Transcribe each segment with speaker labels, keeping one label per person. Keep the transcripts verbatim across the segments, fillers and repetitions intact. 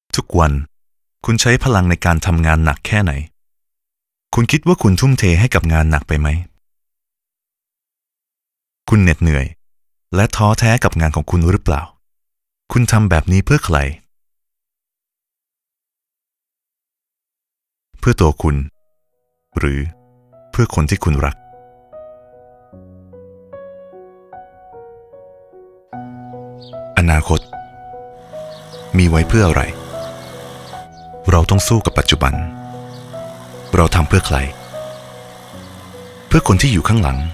Speaker 1: ทุกวันคุณใช้พลังในการทำงานหนักแค่ไหนคุณคิดว่าคุณทุ่มเทให้กับงานหนักไปไหมคุณเหน็ดเหนื่อยและท้อแท้กับงานของคุณหรือเปล่าคุณทำแบบนี้เพื่อใครเพื่อตัวคุณหรือเพื่อคนที่คุณรักอนาคตมีไว้เพื่ออะไรเราต้องสู้กับปัจจุบันเราทำเพื่อใครเพื่อคนที่อยู่ข้างหลัง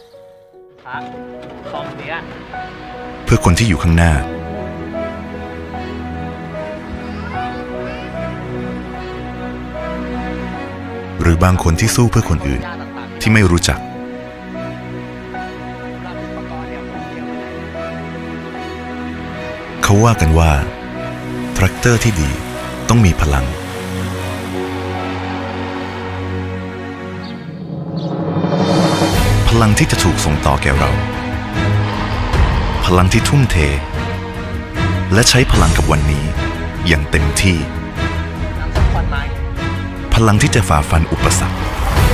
Speaker 1: เพื่อคนที่อยู่ข้างหน้าหรือบางคนที่สู้เพื่อคนอื่นที่ไม่รู้จักเขาว่ากันว่าแทรกเตอร์ที่ดีต้องมีพลังพลังที่จะถูกส่งต่อแก่เราพลังที่ทุ่มเทและใช้พลังกับวันนี้อย่างเต็มที่พลังที่จะฝ่าฟันอุปสรรค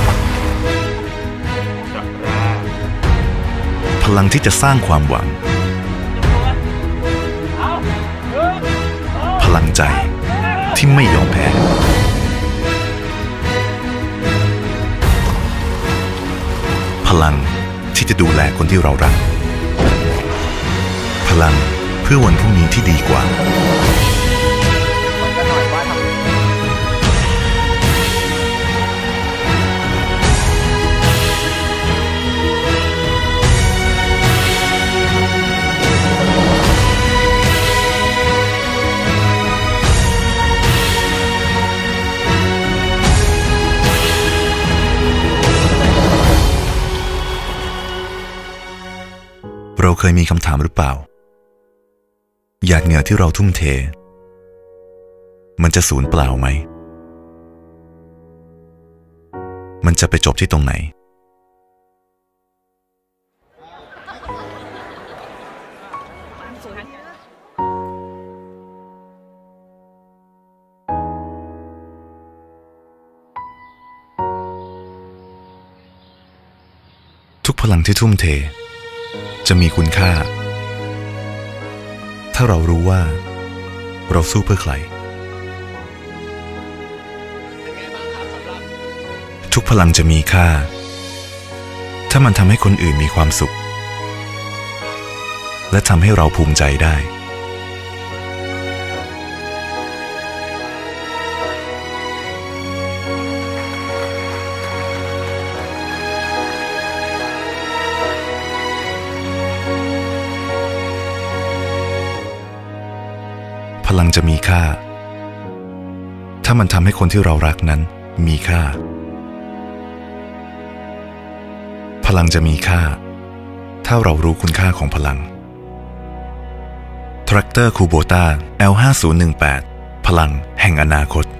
Speaker 1: พลังที่จะสร้างความหวังพลังใจที่ไม่ยอมแพ้พลังที่จะดูแลคนที่เรารักพลังเพื่อวันพรุ่งนี้ที่ดีกว่าเราเคยมีคำถามหรือเปล่าหยาดเหงื่อที่เราทุ่มเทมันจะสูญเปล่าไหมมันจะไปจบที่ตรงไหนทุกพลังที่ทุ่มเทจะมีคุณค่าถ้าเรารู้ว่าเราสู้เพื่อใครทุกพลังจะมีค่าถ้ามันทำให้คนอื่นมีความสุขและทำให้เราภูมิใจได้พลังจะมีค่าถ้ามันทำให้คนที่เรารักนั้นมีค่าพลังจะมีค่าถ้าเรารู้คุณค่าของพลัง Tractor Kubota แอล ห้าศูนย์หนึ่งแปด พลังแห่งอนาคต